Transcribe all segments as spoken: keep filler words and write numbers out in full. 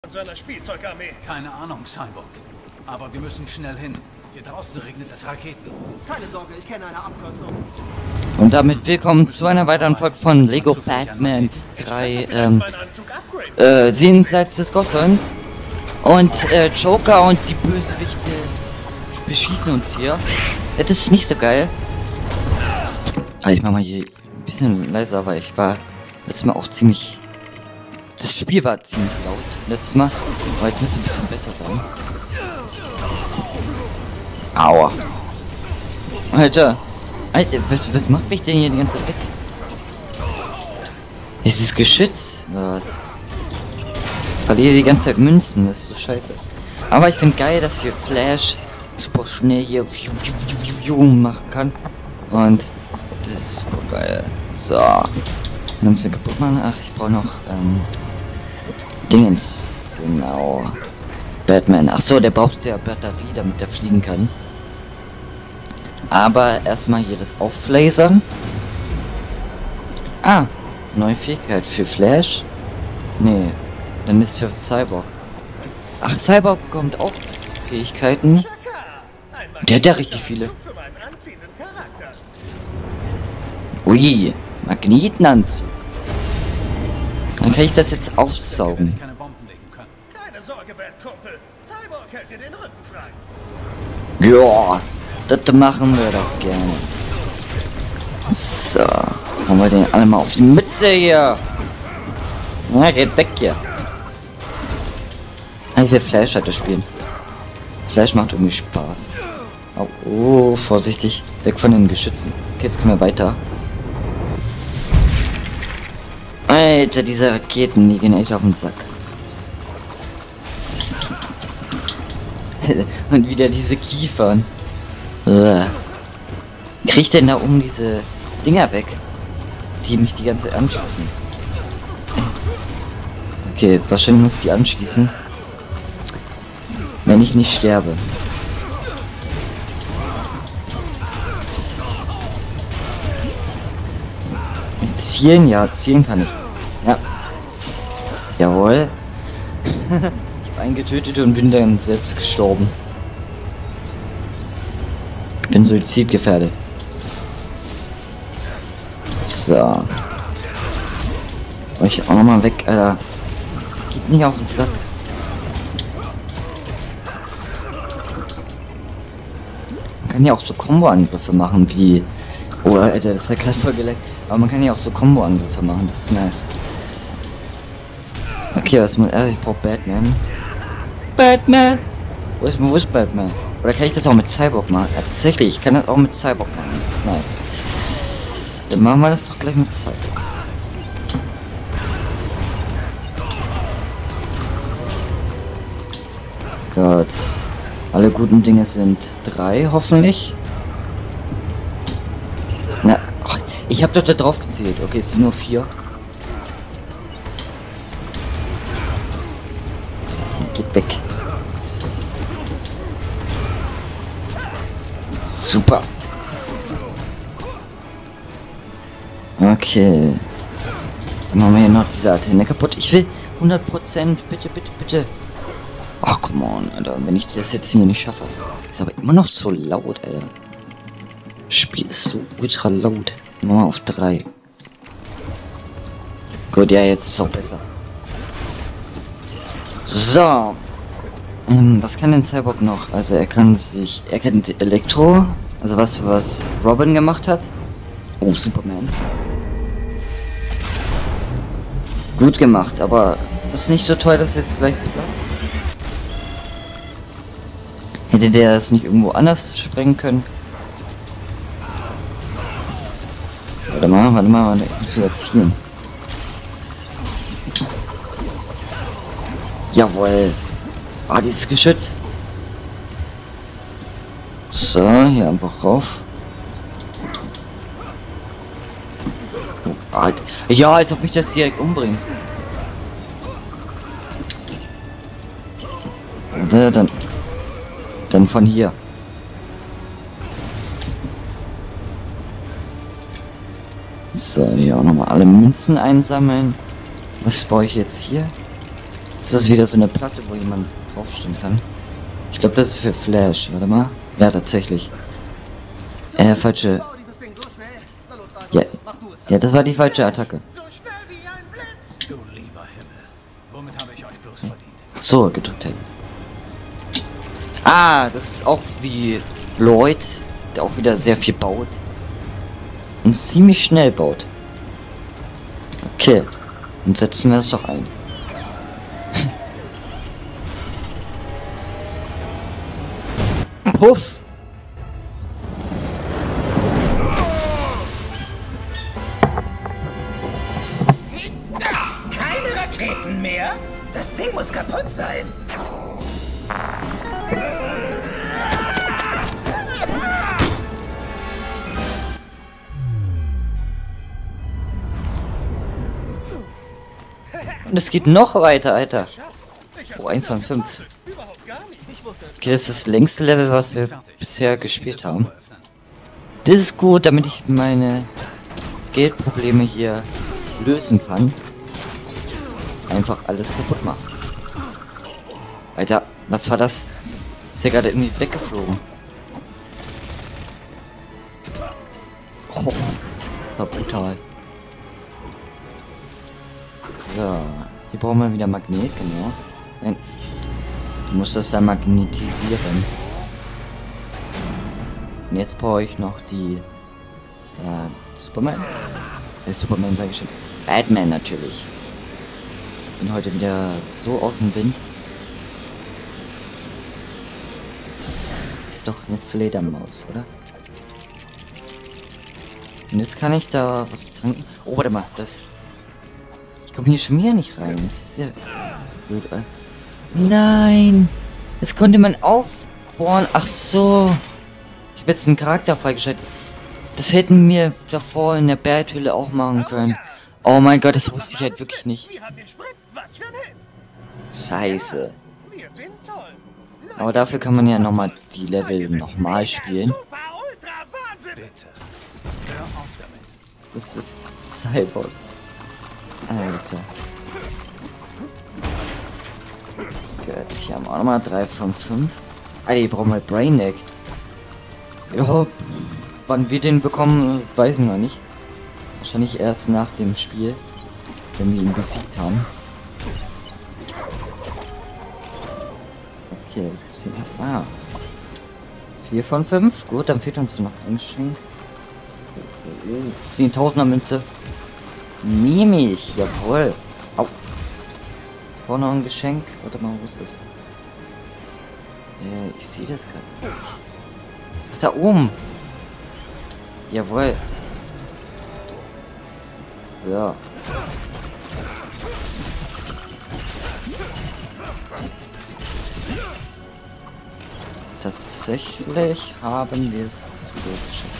seiner Spielzeugarmee. Keine Ahnung, Cyborg. Aber wir müssen schnell hin. Hier draußen regnet es Raketen. Keine Sorge, ich kenne eine Abkürzung. Und damit willkommen zu einer weiteren Folge von Lego Batman drei, ähm, äh, jenseits des Gothams. Und, äh, Joker und die Bösewichte beschießen uns hier. Das ist nicht so geil. Aber ich mach mal hier ein bisschen leiser, weil ich war letztes Mal auch ziemlich... Das Spiel war ziemlich laut letztes Mal, aber jetzt müsste ein bisschen besser sein. Aua. Alter. Alter, was, was macht mich denn hier die ganze Zeit weg? Ist es Geschütz oder was? Ich verliere die ganze Zeit Münzen, das ist so scheiße. Aber ich finde geil, dass hier Flash super schnell hier machen kann. Und das ist super geil. So. Noch ein bisschen kaputt machen. Ach, ich brauche noch ähm, Dingens. Genau. Batman. Ach so, der braucht ja Batterie, damit er fliegen kann. Aber erstmal hier das Auflasern. Ah, neue Fähigkeit für Flash. Nee, dann ist für Cyborg. Ach, Cyborg bekommt auch Fähigkeiten. Der hat ja richtig viele. Ui, Magnetenanzug. Dann kann ich das jetzt aufsaugen. Keine Sorge, Batkumpel. Cyborg hält dir den Rücken frei. Ja, das machen wir doch gerne. So, haben wir den alle mal auf die Mütze hier. Na, geht weg hier. Ich will Flash heute spielen. Flash macht irgendwie Spaß. Oh, oh, vorsichtig. Weg von den Geschützen. Okay, jetzt können wir weiter. Alter, diese Raketen, die gehen echt auf den Sack. Und wieder diese Kiefern. Uah. Krieg ich denn da oben diese Dinger weg, die mich die ganze Zeit anschießen? Okay, wahrscheinlich muss ich die anschießen, wenn ich nicht sterbe. Zielen? Ja, zielen kann ich. Ja. Jawohl. Ich habe einen getötet und bin dann selbst gestorben. Ich bin suizidgefährdet. So. Euch auch nochmal weg, Alter. Geht nicht auf den Sack. Man kann ja auch so Combo-Angriffe machen wie... Oh, Alter, das hat gerade voll geleckt. Aber man kann ja auch so Combo-Angriffe machen, das ist nice. Okay, was muss... Äh, ich brauch Batman. Batman! Wo ist, wo ist Batman? Oder kann ich das auch mit Cyborg machen? Ja, tatsächlich, ich kann das auch mit Cyborg machen, das ist nice. Dann machen wir das doch gleich mit Cyborg. Gott. Alle guten Dinge sind drei, hoffentlich. Na, oh, ich habe doch da drauf gezählt. Okay, es sind nur vier. Geht weg. Super. Okay. Dann machen wir hier noch diese Antenne kaputt. Ich will hundert Prozent. Bitte, bitte, bitte. Ach, come on, Alter. Wenn ich das jetzt hier nicht schaffe. Ist aber immer noch so laut, Alter. Das Spiel ist so ultra laut. Machen wir auf drei. Gut, ja, jetzt ist es auch besser. So. Ähm, was kann denn Cyborg noch? Also er kann sich... Er kennt Elektro. Also was, was Robin gemacht hat. Oh, Superman. Gut gemacht, aber das ist nicht so toll, dass jetzt gleich Platz. Hätte der das nicht irgendwo anders sprengen können? Warte mal, warte mal, warte, ich muss wieder zielen. Jawohl. Ah, dieses Geschütz. So, hier einfach rauf. Oh, Alter. Ja, als ob mich das direkt umbringt. Oder dann... Dann von hier. So, hier auch nochmal alle Münzen einsammeln. Was brauche ich jetzt hier? Das ist wieder so eine Platte, wo jemand draufstehen kann. Ich glaube, das ist für Flash. Warte mal. Ja, tatsächlich. Äh, falsche. Bau dieses Ding so schnell. Na los, Cyborg, Ja, mach du es. ja, das war die falsche Attacke. So schnell wie ein Blitz. Du lieber Himmel. Womit habe ich euch bloß verdient? Ach so, gedrückt hätten. Ah, das ist auch wie Lloyd, der auch wieder sehr viel baut. Und ziemlich schnell baut. Okay. Dann setzen wir es doch ein. Puff! Keine Raketen mehr? Das Ding muss kaputt sein. Und es geht noch weiter, Alter. Oh, eins von fünf. Überhaupt gar nicht. Ich wusste es. Okay, das ist das längste Level, was wir bisher gespielt haben. Das ist gut, damit ich meine Geldprobleme hier lösen kann. Einfach alles kaputt machen. Alter, was war das? Ist ja gerade irgendwie weggeflogen. Oh, das war brutal. So, hier brauchen wir wieder Magnet, genau. Nein, du musst das da magnetisieren. Und jetzt brauche ich noch die ja, Superman. Äh, Superman sage ich schon. Batman natürlich. Bin heute wieder so aus dem Wind. Ist doch eine Fledermaus, oder? Und jetzt kann ich da was tanken. Oh, warte mal, das. Ich komme hier schon wieder nicht rein. Das ist ja blöd, ey. Nein! Das konnte man aufbohren. Ach so. Ich habe jetzt einen Charakter freigeschaltet. Das hätten wir davor in der Berghöhle auch machen können. Oh mein Gott, das wusste ich halt wirklich nicht. Wir haben den Sprit. Was für ein Hit. Scheiße. Wir sind toll. Aber dafür kann man ja nochmal die Level nochmal spielen. Super, ultra, Wahnsinn. Bitte. Hör auf damit. Das ist Cyborg. Alter. Gut, hier haben wir auch nochmal drei von fünf. Alter, ich brauche mal Brainiac. Ja, wann wir den bekommen, weiß ich noch nicht. Wahrscheinlich erst nach dem Spiel, wenn wir ihn besiegt haben. Okay, was gibt's hier noch? Ah. vier von fünf. Gut, dann fehlt uns noch ein Geschenk. zehntausender Münze. Nehme ich, jawohl. Au. Ich brauche noch ein Geschenk. Warte mal, wo ist das? Äh, ich sehe das gerade. Ach, da oben. Jawohl. So. Tatsächlich haben wir es so geschafft.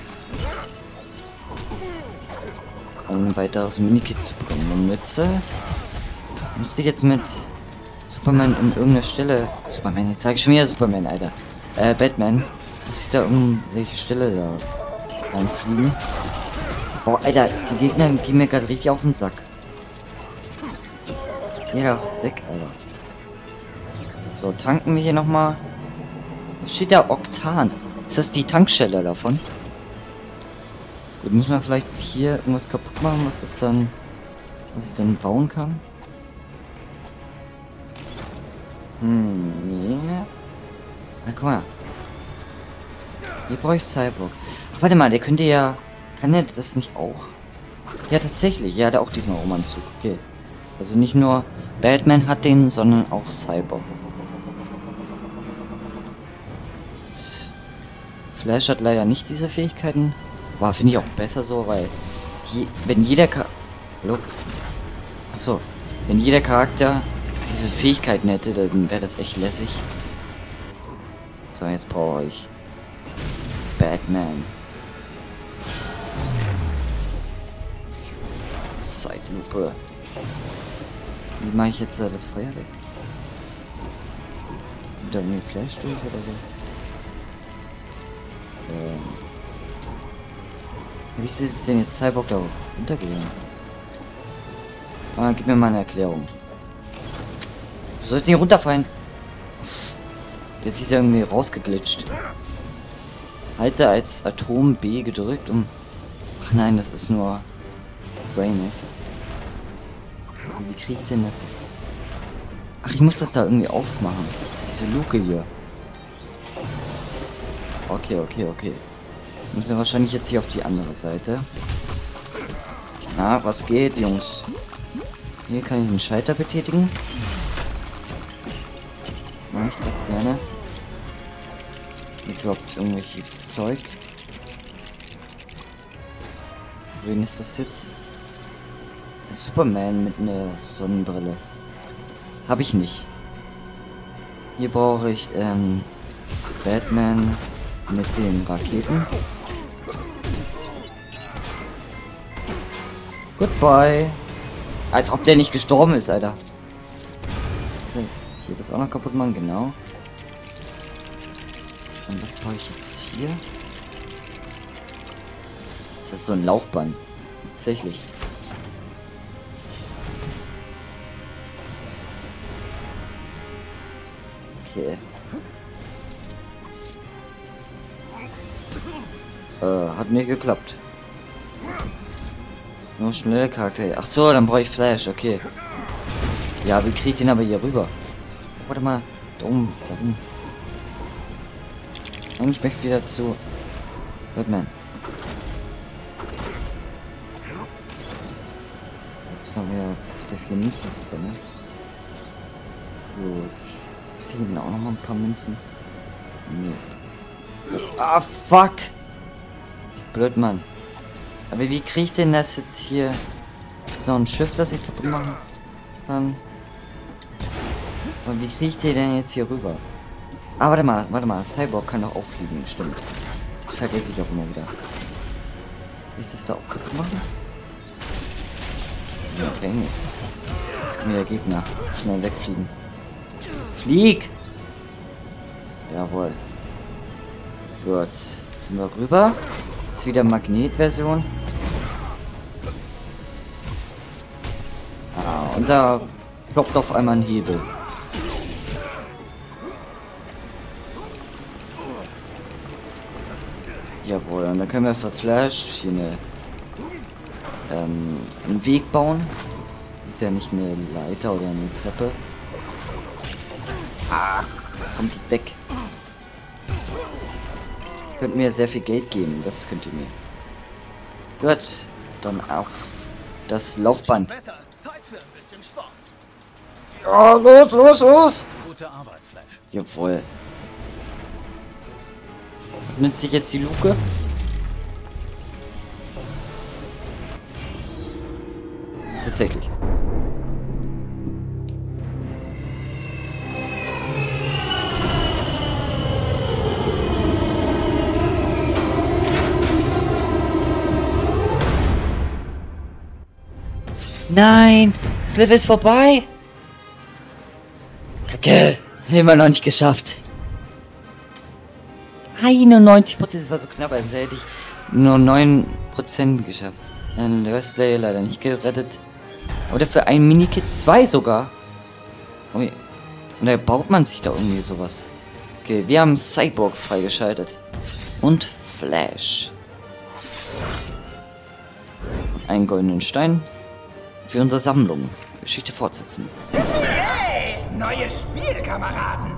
Ein weiteres Minikit zu bekommen. Eine Mütze. Müsste ich jetzt mit Superman um irgendeine Stelle. Superman, jetzt sage ich schon wieder Superman, Alter. Äh, Batman. Muss ich da um welche Stelle da reinfliegen? Oh, Alter, die Gegner gehen mir gerade richtig auf den Sack. Ja, weg, Alter. So, tanken wir hier nochmal. Was steht da? Oktan. Ist das die Tankstelle davon? Gut, müssen wir vielleicht hier irgendwas kaputt machen, was das dann, was ich dann bauen kann? Hm, nee. Na, guck mal. Hier brauche ich Cyborg. Ach, warte mal, der könnte ja, kann der das nicht auch? Ja, tatsächlich, ja, der hat auch diesen Romanzug. Okay. Also nicht nur Batman hat den, sondern auch Cyborg. Flash hat leider nicht diese Fähigkeiten. War, finde ich auch besser so, weil je, wenn jeder Char Hallo? Achso, wenn jeder Charakter diese Fähigkeiten hätte, dann wäre das echt lässig. So, jetzt brauche ich Batman. Zeitlupe. Wie mache ich jetzt äh, das Feuer weg? Wieder irgendwie Flash durch oder so? Ähm. Wie ist es denn jetzt Cyborg da runtergegangen? Ah, gib mir mal eine Erklärung. Du sollst nicht runterfallen. Jetzt ist er irgendwie rausgeglitscht. Halte als Atom B gedrückt, um... Ach nein, das ist nur... Brainiac. Wie kriege ich denn das jetzt? Ach, ich muss das da irgendwie aufmachen. Diese Luke hier. Okay, okay, okay. Müssen wir wahrscheinlich jetzt hier auf die andere Seite. Na, was geht, Jungs? Hier kann ich den Schalter betätigen. Ja, ich glaube gerne. Hier droppt irgendwelches Zeug. Wen ist das jetzt? Superman mit einer Sonnenbrille. Habe ich nicht. Hier brauche ich ähm, Batman mit den Raketen. Goodbye. Als ob der nicht gestorben ist, Alter. Okay, hier das auch noch kaputt machen, genau. Und was brauche ich jetzt hier? Das ist so ein Laufband. Tatsächlich. Okay. Äh, hat nicht geklappt. Nur schnelle Charakter. Ach so, dann brauche ich Flash, okay. Ja, wie kriegt ihn aber hier rüber? Oh, warte mal. Da oben, da oben. Eigentlich möchte ich dazu. Batman. Jetzt haben wir sehr viele Münzen drin, ne? Gut. Ich sehe hier auch noch mal ein paar Münzen. Nee. Ah, fuck! Blöd, Mann. Aber wie kriege ich denn das jetzt hier? Ist noch ein Schiff, das ich kaputt machen kann? Und wie kriege ich den denn jetzt hier rüber? Ah, warte mal, warte mal. Cyborg kann doch auffliegen, stimmt. Das vergesse ich auch immer wieder. Will ich das da auch kaputt machen? Ja, okay. Jetzt kommen wieder Gegner. Schnell wegfliegen. Flieg! Jawohl. Gut. Jetzt sind wir rüber. Jetzt wieder Magnetversion. Ah, und da ploppt auf einmal ein Hebel. Jawohl, und dann können wir für Flash hier eine, ähm, einen Weg bauen. Das ist ja nicht eine Leiter oder eine Treppe. Ah, kommt weg. Könnt mir sehr viel Geld geben, das könnt ihr mir. Gut, dann auf das Laufband. Besser. Zeit für ein bisschen Sport. Ja, los, los, los! Gute Arbeit, Flash. Jawohl. Nützt sich jetzt die Luke? Tatsächlich. Nein, das Level ist vorbei. Kacke, immer noch nicht geschafft. einundneunzig Prozent, das war so knapp, also hätte ich nur neun Prozent geschafft. Dann Wesley leider nicht gerettet. Oder für ein Minikit zwei sogar. Ui. Und da baut man sich da irgendwie sowas. Okay, wir haben Cyborg freigeschaltet. Und Flash. Einen goldenen Stein. Für unsere Sammlung. Geschichte fortsetzen. Hey, neue Spielkameraden.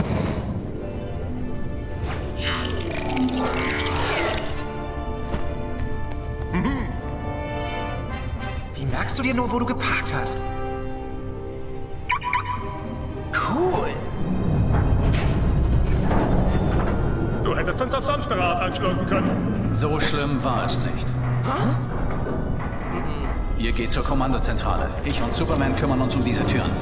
Wie merkst du dir nur, wo du geparkt hast? Cool. Du hättest uns aufs Hamsterrad anschließen können. So schlimm war es nicht. Huh? Ihr geht zur Kommandozentrale. Ich und Superman kümmern uns um diese Türen.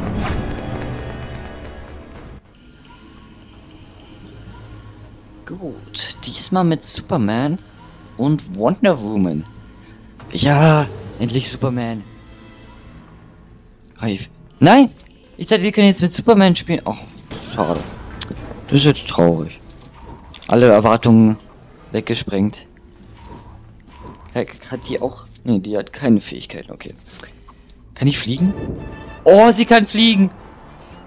Gut, diesmal mit Superman und Wonder Woman. Ja, endlich Superman. Reif. Nein! Ich dachte, wir können jetzt mit Superman spielen. Oh, schade. Das ist jetzt traurig. Alle Erwartungen weggesprengt. Hat die auch... Nee, die hat keine Fähigkeiten, okay. Kann ich fliegen? Oh, sie kann fliegen!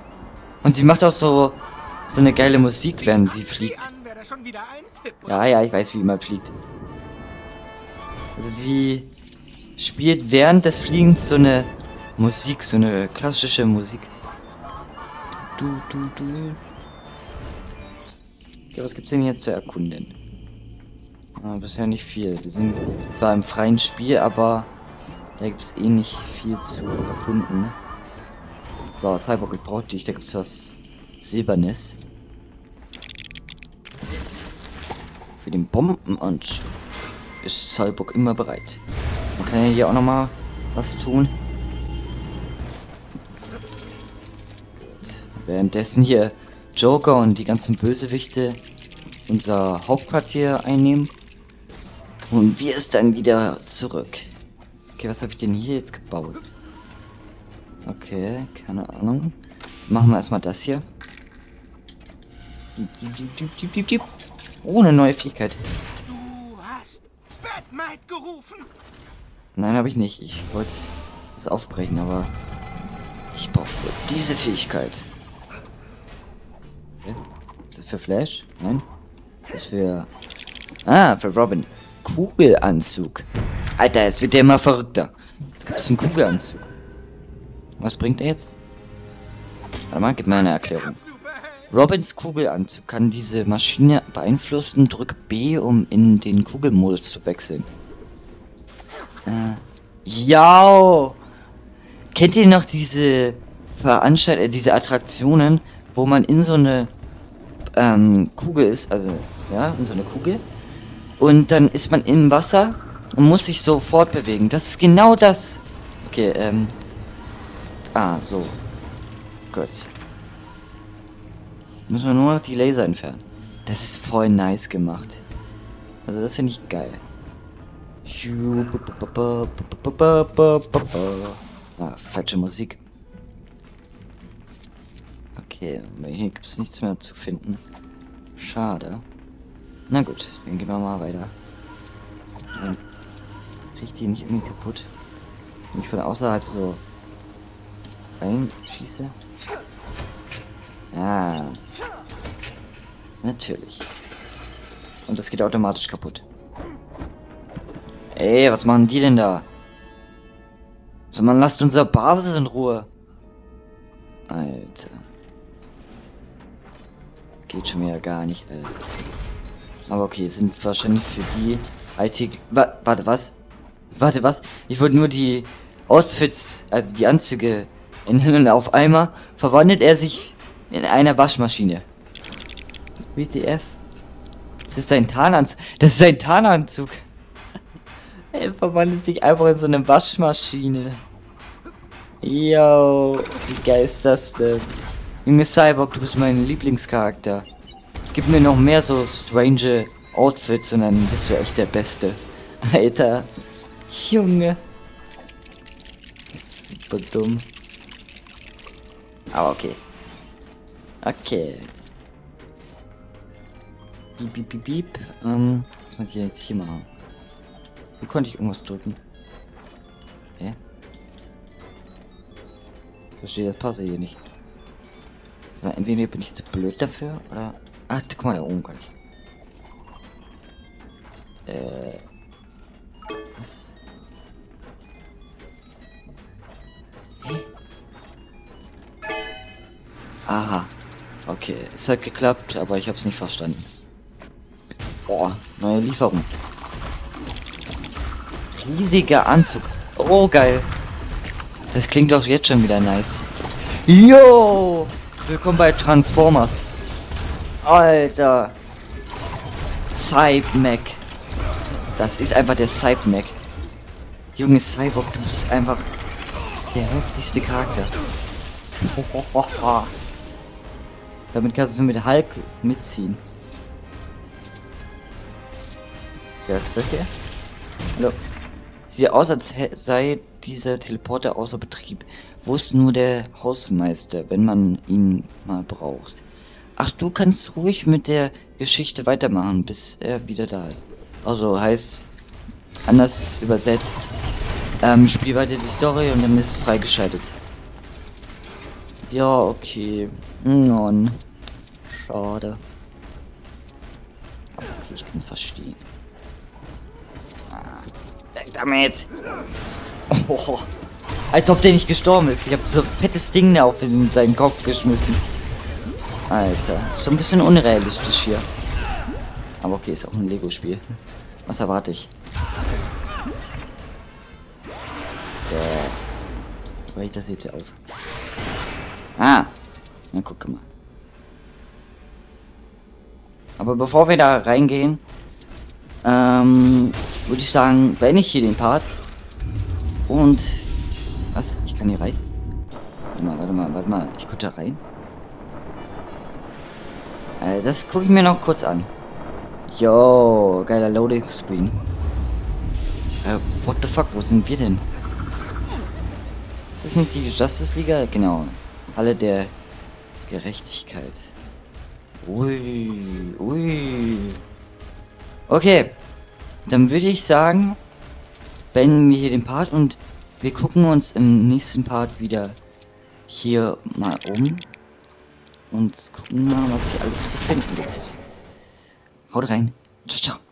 Und sie macht auch so, so eine geile Musik, während sie fliegt. Ja, ja, ich weiß, wie man fliegt. Also sie spielt während des Fliegens so eine Musik, so eine klassische Musik. Du, du, du. Ja, was gibt's denn jetzt zu erkunden? Ah, bisher nicht viel. Wir sind zwar im freien Spiel, aber da gibt's eh nicht viel zu erkunden. Ne? So, Cyborg gebraucht dich, da gibt's was Silbernes. Für den Bombenanzug ist Cyborg immer bereit. Man kann ja hier auch nochmal was tun. Währenddessen hier Joker und die ganzen Bösewichte unser Hauptquartier einnehmen. Und wir ist dann wieder zurück. Okay, was habe ich denn hier jetzt gebaut? Okay, keine Ahnung. Machen wir erstmal das hier. Oh, eine neue Fähigkeit. Du hast Batmite gerufen. Nein, habe ich nicht. Ich wollte es aufbrechen, aber ich brauche diese Fähigkeit. Okay. Ist das für Flash? Nein. Das ist für... Ah, für Robin. Kugelanzug. Alter, jetzt wird der immer verrückter. Jetzt gibt es einen Kugelanzug. Was bringt er jetzt? Warte mal, gib mir eine Erklärung. Robins Kugelanzug kann diese Maschine beeinflussen. Drück B, um in den Kugelmodus zu wechseln. Äh, ja. Kennt ihr noch diese Veranstaltungen, äh, diese Attraktionen, wo man in so eine ähm, Kugel ist, also ja, in so eine Kugel, und dann ist man im Wasser und muss sich so fortbewegen. Das ist genau das. Okay, ähm. Ah, so. Gut. Müssen wir nur noch die Laser entfernen. Das ist voll nice gemacht. Also das finde ich geil. Ah, falsche Musik. Okay, hier gibt es nichts mehr zu finden. Schade. Na gut, dann gehen wir mal weiter. Dann riecht die nicht irgendwie kaputt. Wenn ich von außerhalb so reinschieße. Ja. Natürlich. Und das geht automatisch kaputt. Ey, was machen die denn da? So, man lasst unsere Basis in Ruhe. Alter. Geht schon wieder gar nicht, Alter. Aber okay, sind wahrscheinlich für die I T... Wa warte, was? Warte, was? Ich wollte nur die Outfits, also die Anzüge ändern. Auf einmal verwandelt er sich in eine Waschmaschine. W T F? Das ist ein Tarnanzug. Das ist ein Tarnanzug. Er verwandelt sich einfach in so eine Waschmaschine. Yo, wie geil ist das denn? Junge Cyborg, du bist mein Lieblingscharakter. Gib mir noch mehr so strange Outfits und dann bist du echt der Beste. Alter. Junge. Super dumm. Aber okay. Okay. Piep, piep, piep, piep. Ähm, was muss ich jetzt hier machen? Wie konnte ich irgendwas drücken? Hä? Ich verstehe das Puzzle hier nicht. Also, entweder bin ich zu blöd dafür, oder... Ach, guck mal, da oben kann ich. Äh... Was? Hä? Aha. Okay, es hat geklappt, aber ich hab's nicht verstanden. Boah, neue Lieferung. Riesiger Anzug. Oh, geil. Das klingt doch jetzt schon wieder nice. Yo! Willkommen bei Transformers. Alter. Cybermech. Das ist einfach der Cybermech. Junge Cyborg, du bist einfach der heftigste Charakter. Damit kannst du mit Hulk mitziehen. Wer ist das hier? Hallo. Sieht aus, als sei dieser Teleporter außer Betrieb. Wo ist nur der Hausmeister, wenn man ihn mal braucht? Ach, du kannst ruhig mit der Geschichte weitermachen, bis er wieder da ist. Also heißt, anders übersetzt, ähm, spiel weiter die Story und dann ist es freigeschaltet. Ja, okay. Nun. Schade. Aber okay, ich kann es verstehen. Ah, weg damit! Oh, als ob der nicht gestorben ist. Ich habe so ein fettes Ding da auf in seinen Kopf geschmissen. Alter, schon ein bisschen unrealistisch hier. Aber okay, ist auch ein Lego-Spiel. Was erwarte ich? Ja. Weil ich das jetzt hier auf. Ah! Na, guck mal. Aber bevor wir da reingehen, ähm, würde ich sagen, beende ich hier den Part. Und. Was? Ich kann hier rein? Warte mal, warte mal, warte mal. Ich gucke da rein. Äh, das gucke ich mir noch kurz an. Yo, geiler Loading Screen. Äh, what the fuck, wo sind wir denn? Ist das nicht die Justice Liga? Genau. Halle der Gerechtigkeit. Ui, ui. Okay. Dann würde ich sagen, beenden wir hier den Part und wir gucken uns im nächsten Part wieder hier mal um. Und gucken mal, was hier alles zu finden gibt. Haut rein. Ciao, ciao.